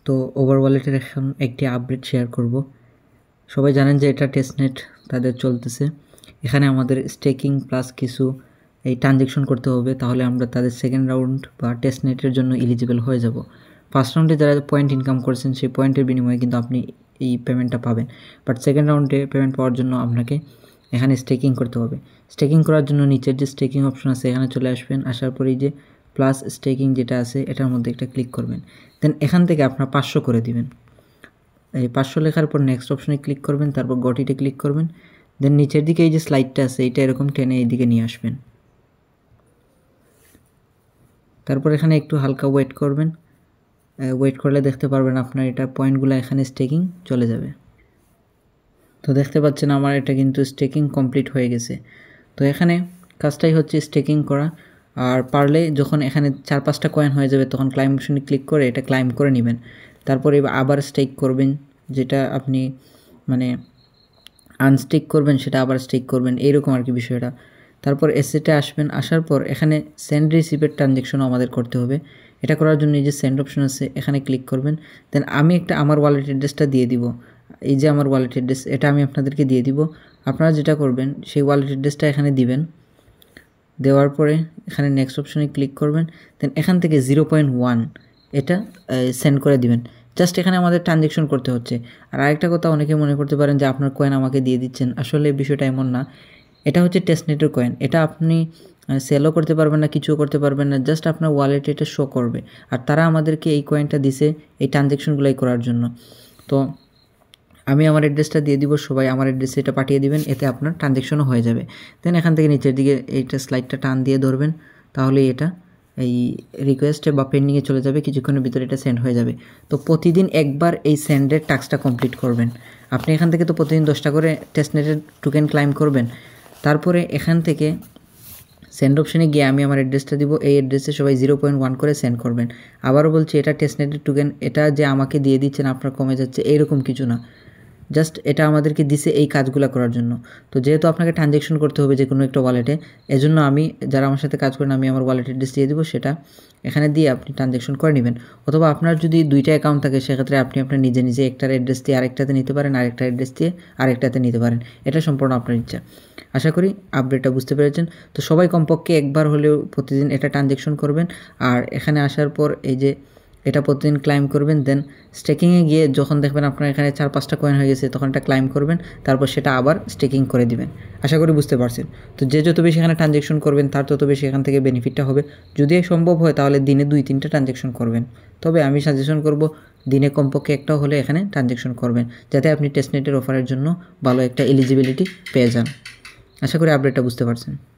তো ওভারওয়ালেটের এখন একটি আপডেট শেয়ার করব। সবাই জানেন যে এটা টেস্টনেট তাদের চলতেছে। এখানে আমাদের স্টেকিং প্লাস কিছু এই ট্রানজ্যাকশন করতে হবে, তাহলে আমরা তাদের সেকেন্ড রাউন্ড বা টেস্টনেটের জন্য এলিজিবল হয়ে যাব। ফার্স্ট রাউন্ডে যারা পয়েন্ট ইনকাম করছেন সেই পয়েন্টের বিনিময়ে কিন্তু আপনি এই পেমেন্টটা পাবেন, বাট সেকেন্ড রাউন্ডে পেমেন্ট পাওয়ার জন্য আপনাকে এখানে স্টেকিং করতে হবে। স্টেকিং করার জন্য নিচের যে স্টেকিং অপশন আছে এখানে চলে আসবেন, আসার পরেই যে প্লাস স্টেকিং যেটা আছে এটার মধ্যে একটা ক্লিক করবেন। দেন এখান থেকে আপনার 500 করে দিবেন। এই 500 লেখার পর নেক্সট অপশনে ক্লিক করবেন, তারপর গটিতে ক্লিক করবেন। দেন নিচের দিকে এই যে স্লাইডটা আছে এটা এরকম টেনে এইদিকে নিয়ে আসবেন। তারপর এখানে একটু হালকা ওয়েট করবেন। ওয়েট করলে দেখতে পারবেন আপনার এটা পয়েন্টগুলো এখানে স্টেকিং চলে যাবে। তো দেখতে পাচ্ছেন আমার এটা কিন্তু স্টেকিং কমপ্লিট হয়ে গেছে। তো এখানে কাজটাই হচ্ছে স্টেকিং করা। আর পারলে যখন এখানে 4-5টা কয়েন হয়ে যাবে তখন ক্লাইম অপশনে ক্লিক করে এটা ক্লাইম করে নেবেন। তারপরে আবার স্টেক করবেন, যেটা আপনি মানে আনস্টেক করবেন সেটা আবার স্টেক করবেন, এইরকম আর কি বিষয়টা। তারপর এসেটে আসবেন, আসার পর এখানে সেন্ড রিসিভের ট্রানজ্যাকশনও আমাদের করতে হবে। এটা করার জন্য এই যে সেন্ড অপশন আছে এখানে ক্লিক করবেন। দেন আমি একটা আমার ওয়ালেট অ্যাড্রেসটা দিয়ে দিব। এই যে আমার ওয়ালেট অ্যাড্রেস এটা আমি আপনাদেরকে দিয়ে দিব। আপনারা যেটা করবেন সেই ওয়ালেট অ্যাড্রেসটা এখানে দিবেন। দেওয়ার পরে এখানে নেক্সট অপশনে ক্লিক করবেন। দেন এখান থেকে 0.1 এটা সেন্ড করে দিবেন। জাস্ট এখানে আমাদের ট্রানজ্যাকশন করতে হচ্ছে। আর আরেকটা কথা, অনেকে মনে করতে পারেন যে আপনার কয়েন আমাকে দিয়ে দিচ্ছেন, আসলে বিষয়টা এমন না। এটা হচ্ছে টেস্টনেটের কয়েন, এটা আপনি সেলও করতে পারবেন না, কিছুও করতে পারবেন না, জাস্ট আপনার ওয়ালেটে এটা শো করবে। আর তারা আমাদেরকে এই কয়েনটা দিছে এই ট্রানজ্যাকশনগুলোই করার জন্য। তো আমি আমার অ্যাড্রেসটা দিয়ে দিব, সবাই আমার অ্যাড্রেসে এটা পাঠিয়ে দিবেন, এতে আপনার ট্রানজ্যাকশনও হয়ে যাবে। দেন এখান থেকে নিচের দিকে এইটা স্লাইডটা টান দিয়ে ধরবেন, তাহলে এটা এই রিকোয়েস্টে বা পেন্ডিংয়ে চলে যাবে, কিছুক্ষণের ভিতরে এটা সেন্ড হয়ে যাবে। তো প্রতিদিন একবার এই সেন্ডের টাস্কটা কমপ্লিট করবেন। আপনি এখান থেকে তো প্রতিদিন 10টা করে টেস্টনেটের টোকেন ক্লাইম করবেন। তারপরে এখান থেকে সেন্ড অপশনে গিয়ে আমি আমার অ্যাড্রেসটা দিব, এই অ্যাড্রেসে সবাই 0.1 করে সেন্ড করবেন। আবারও বলছি, এটা টেস্টনেটের টোকেন, এটা যে আমাকে দিয়ে দিচ্ছেন আপনার কমে যাচ্ছে এইরকম কিছু না, জাস্ট এটা আমাদেরকে দিছে এই কাজগুলো করার জন্য। তো যেহেতু আপনাকে ট্রানজ্যাকশন করতে হবে যে কোনো একটা ওয়ালেটে, এজন্য আমি যারা আমার সাথে কাজ করেন আমি আমার ওয়ালেট অ্যাড্রেস দিয়ে দিব, সেটা এখানে দিয়ে আপনি ট্রানজ্যাকশন করে নেবেন। অথবা আপনার যদি 2টা অ্যাকাউন্ট থাকে সেক্ষেত্রে আপনি আপনার নিজে নিজে একটার অ্যাড্রেস দিয়ে আরেকটাতে নিতে পারেন, আরেকটা অ্যাড্রেস দিয়ে আরেকটাতে নিতে পারেন। এটা সম্পূর্ণ আপনার ইচ্ছা। আশা করি আপডেটটা বুঝতে পেরেছেন। তো সবাই কমপক্ষে একবার হলেও প্রতিদিন এটা ট্রানজ্যাকশন করবেন। আর এখানে আসার পর এই যে এটা প্রতিদিন ক্লাইম করবেন। দেন স্টেকিংয়ে গিয়ে যখন দেখবেন আপনার এখানে 4-5টা কয়েন হয়ে গেছে তখন এটা ক্লাইম করবেন, তারপর সেটা আবার স্টেকিং করে দিবেন। আশা করি বুঝতে পারছেন। তো যে যত বেশি এখানে ট্রানজ্যাকশন করবেন তার তত বেশি এখান থেকে বেনিফিটটা হবে। যদি সম্ভব হয় তাহলে দিনে 2-3টা ট্রানজ্যাকশন করবেন, তবে আমি সাজেশন করব দিনে কমপক্ষে একটাও হলে এখানে ট্রানজ্যাকশন করবেন, যাতে আপনি টেস্টনেটের অফারের জন্য ভালো একটা এলিজিবিলিটি পেয়ে যান। আশা করি আপডেটটা বুঝতে পারছেন।